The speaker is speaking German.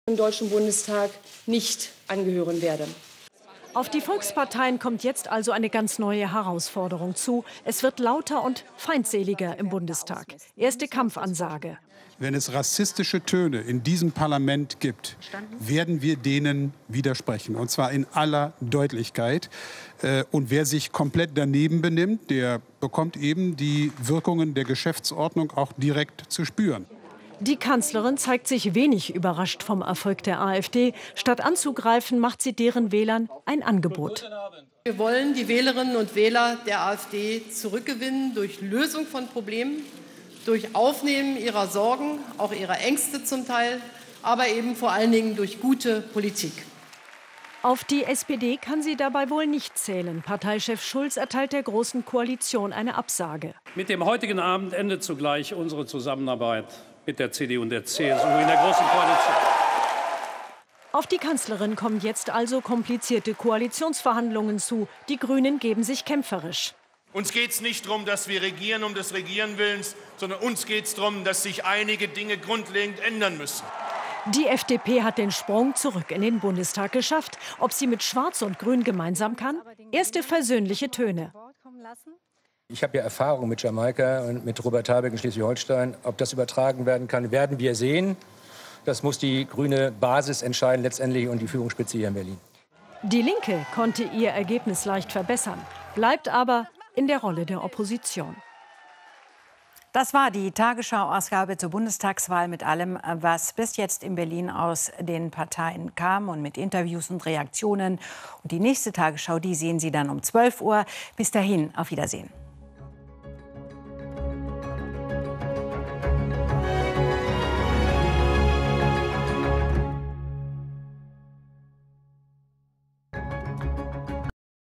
im Deutschen Bundestag nicht angehören werde. Auf die Volksparteien kommt jetzt also eine ganz neue Herausforderung zu. Es wird lauter und feindseliger im Bundestag. Erste Kampfansage. Wenn es rassistische Töne in diesem Parlament gibt, werden wir denen widersprechen. Und zwar in aller Deutlichkeit. Und wer sich komplett daneben benimmt, der bekommt eben die Wirkungen der Geschäftsordnung auch direkt zu spüren. Die Kanzlerin zeigt sich wenig überrascht vom Erfolg der AfD. Statt anzugreifen, macht sie deren Wählern ein Angebot. Wir wollen die Wählerinnen und Wähler der AfD zurückgewinnen durch Lösung von Problemen, durch Aufnehmen ihrer Sorgen, auch ihrer Ängste zum Teil, aber eben vor allen Dingen durch gute Politik. Auf die SPD kann sie dabei wohl nicht zählen. Parteichef Schulz erteilt der Großen Koalition eine Absage. Mit dem heutigen Abend endet zugleich unsere Zusammenarbeit mit der CDU und der CSU in der Großen Koalition. Auf die Kanzlerin kommen jetzt also komplizierte Koalitionsverhandlungen zu. Die Grünen geben sich kämpferisch. Uns geht es nicht darum, dass wir regieren um des Regieren Willens, sondern uns geht es darum, dass sich einige Dinge grundlegend ändern müssen. Die FDP hat den Sprung zurück in den Bundestag geschafft. Ob sie mit Schwarz und Grün gemeinsam kann? Erste versöhnliche Töne. Ich habe ja Erfahrung mit Jamaika und mit Robert Habeck in Schleswig-Holstein. Ob das übertragen werden kann, werden wir sehen. Das muss die grüne Basis entscheiden letztendlich und die Führungsspitze hier in Berlin. Die Linke konnte ihr Ergebnis leicht verbessern, bleibt aber in der Rolle der Opposition. Das war die Tagesschau-Ausgabe zur Bundestagswahl mit allem, was bis jetzt in Berlin aus den Parteien kam und mit Interviews und Reaktionen. Und die nächste Tagesschau, die sehen Sie dann um 12 Uhr. Bis dahin, auf Wiedersehen.